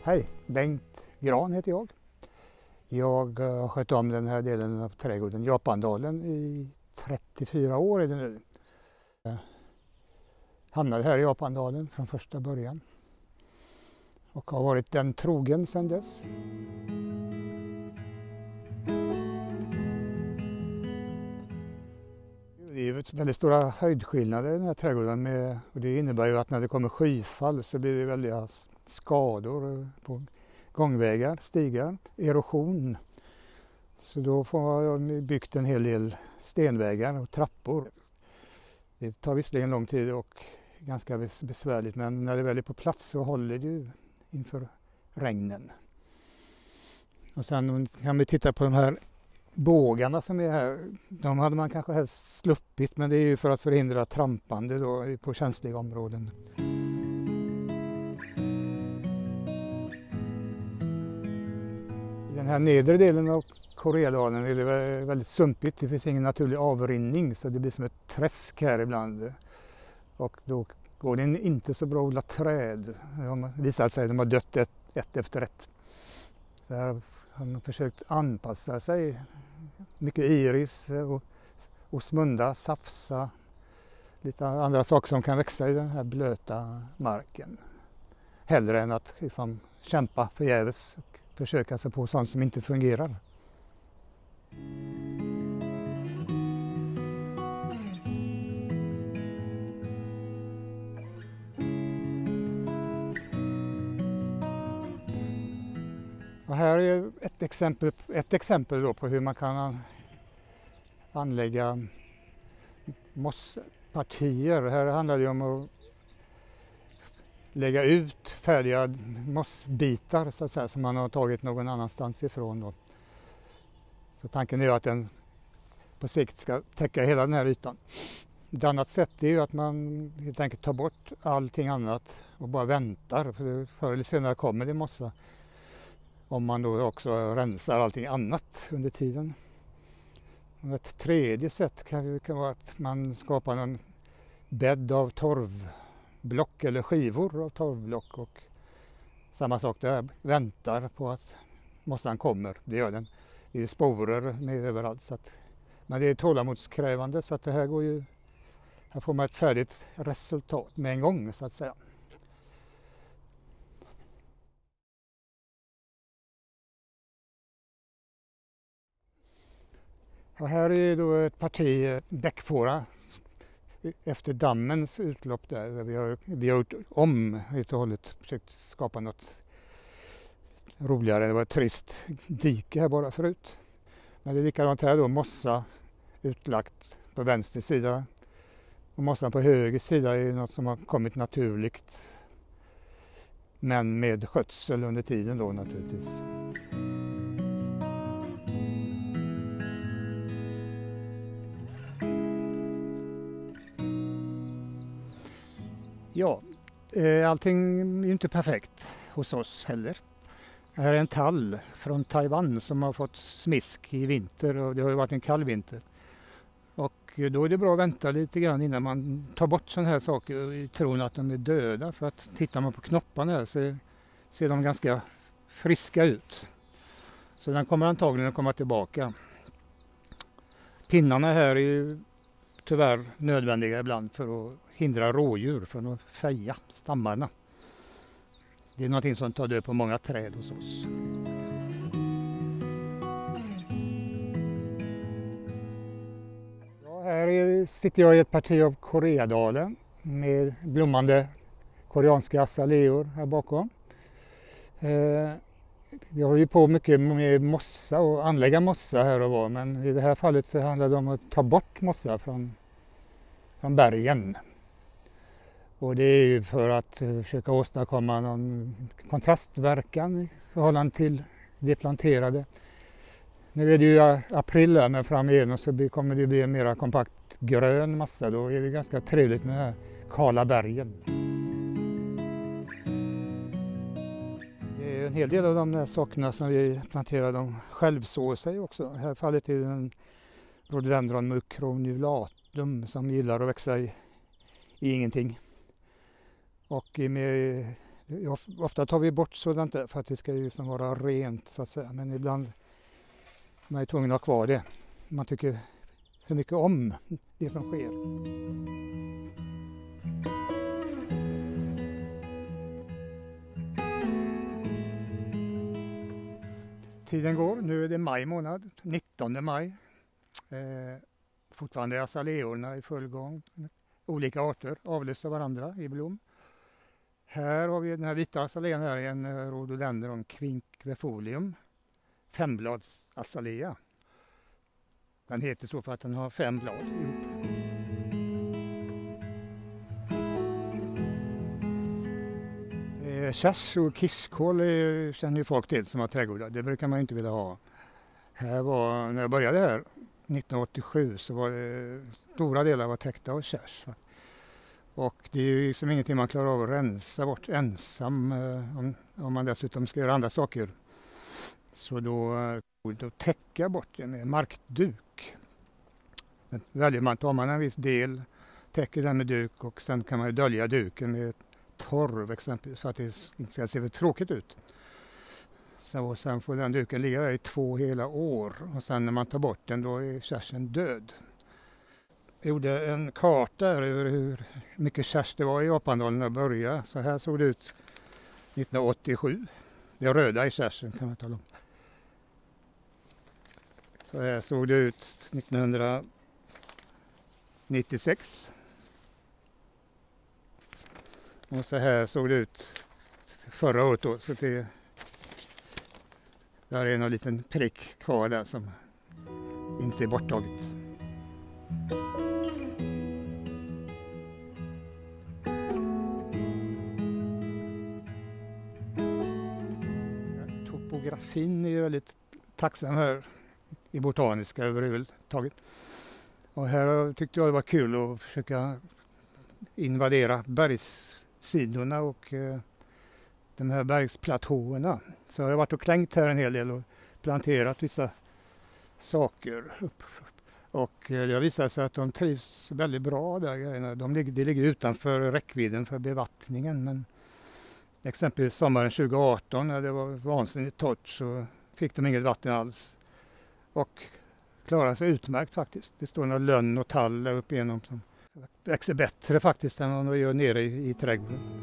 Hej, Bengt Gran heter jag. Jag har skött om den här delen av trädgården, Japandalen, i 34 år är det nu. Jag hamnade här i Japandalen från första början och har varit den trogen sedan dess. Det är väldigt stora höjdskillnader i den här trädgården och det innebär ju att när det kommer skyfall så blir det väldiga skador på gångvägar, stigar, erosion. Så då har jag byggt en hel del stenvägar och trappor. Det tar visserligen lång tid och ganska besvärligt, men när det väl är på plats så håller det ju inför regnen. Och sen kan vi titta på de här bågarna som är här. De hade man kanske helst sluppit, men det är ju för att förhindra trampande då på känsliga områden. I den här nedre delen av Koreadalen är det väldigt sumpigt. Det finns ingen naturlig avrinning så det blir som ett träsk här ibland. Och då går det inte så bra att odla träd. Det har visat sig att de har dött ett efter ett. Så här har man försökt anpassa sig. Mycket iris och smunda, safsa. Lite andra saker som kan växa i den här blöta marken. Hellre än att liksom kämpa förgäves och försöka sig på sånt som inte fungerar. Och här är ett exempel då på hur man kan anlägga mosspartier. Här handlar det om att lägga ut färdiga mossbitar så att säga, som man har tagit någon annanstans ifrån då. Så tanken är att den på sikt ska täcka hela den här ytan. Ett annat sätt är ju att man helt enkelt tar bort allting annat och bara väntar. För förr eller senare kommer det mossa. Om man då också rensar allting annat under tiden. Och ett tredje sätt kan vara att man skapar en bädd av torvblock eller skivor av torvblock. Och samma sak där, väntar på att mossan kommer. Det gör den. Det är sporer med överallt. Så att, men det är tålamodskrävande så att det här går ju, här får man ett färdigt resultat med en gång så att säga. Och här är då ett parti bäckfåra efter dammens utlopp där. Vi har gjort om helt och hållet, försökt skapa något roligare. Det var ett trist dike här bara förut. Men det är likadant här då, mossa utlagt på vänster sida. Och mossan på höger sida är något som har kommit naturligt. Men med skötsel under tiden då naturligtvis. Ja, allting är ju inte perfekt hos oss heller. Det här är en tall från Taiwan som har fått smisk i vinter och det har ju varit en kall vinter. Och då är det bra att vänta lite grann innan man tar bort sådana här saker i tron att de är döda. För att tittar man på knopparna här så ser de ganska friska ut. Så den kommer antagligen att komma tillbaka. Pinnarna här är ju tyvärr nödvändiga ibland för att hindra rådjur från att feja stammarna. Det är någonting som tar död på många träd hos oss. Ja, här sitter jag i ett parti av Koreadalen med blommande koreanska azaleor här bakom. Jag håller ju på mycket med mossa och anlägga mossa här och var, men i det här fallet så handlar det om att ta bort mossa från bergen. Och det är ju för att försöka åstadkomma någon kontrastverkan i förhållande till det planterade. Nu är det ju april där, men framigenom så kommer det bli en mer kompakt grön massa. Då är det ganska trevligt med de här kala bergen. En hel del av de där sakerna som vi planterar, de självsår sig också. I det här fallet är det en rhododendron mucronulatum som gillar att växa i ingenting. Och med Ofta tar vi bort sådant där för att det ska ju liksom vara rent så att säga. Men ibland är man tvungen att ha kvar det. Man tycker för mycket om det som sker. Tiden går, nu är det maj månad, 19 maj. Fortfarande är azaleorna i full gång. Olika arter avlöser varandra i blom. Här har vi den här vita azalean här, en rhododendron quinquefolium, femblads azalea. Den heter så för att den har 5 blad ihop. Kärs och kisskål känner ju folk till som har trädgårdar. Det brukar man ju inte vilja ha. När jag började här 1987 så var det stora delar var täckta av kärs. Och det är ju liksom ingenting man klarar av att rensa bort ensam om man dessutom ska göra andra saker. Så då täcka bort det med markduk. Tar man en viss del, täcker den med duk och sen kan man dölja duken med torv exempelvis för att det inte ska se för tråkigt ut. Så sen får den duken ligga där i 2 hela år och sen när man tar bort den då är kärsen död. Jag gjorde en karta över hur mycket kärs det var i Apandalen när jag började. Så här såg det ut 1987. Det röda i kärsen kan man tala om. Så här såg det ut 1996. Och så här såg det ut förra året då. Så där är en liten prick kvar där som inte är borttaget. Topografin är ju väldigt tacksam här i botaniska överhuvudtaget. Och här tyckte jag det var kul att försöka invadera bergssidorna och de här bergsplatåerna. Så jag har varit och klängt här en hel del och planterat vissa saker. Och det har visat sig att de trivs väldigt bra där. Det ligger utanför räckvidden för bevattningen. Men exempelvis sommaren 2018 när det var vansinnigt torrt så fick de inget vatten alls. Och klarade sig utmärkt faktiskt. Det står några lönn och tall där uppe igenom som växer bättre faktiskt än vad de gör nere i trädgården.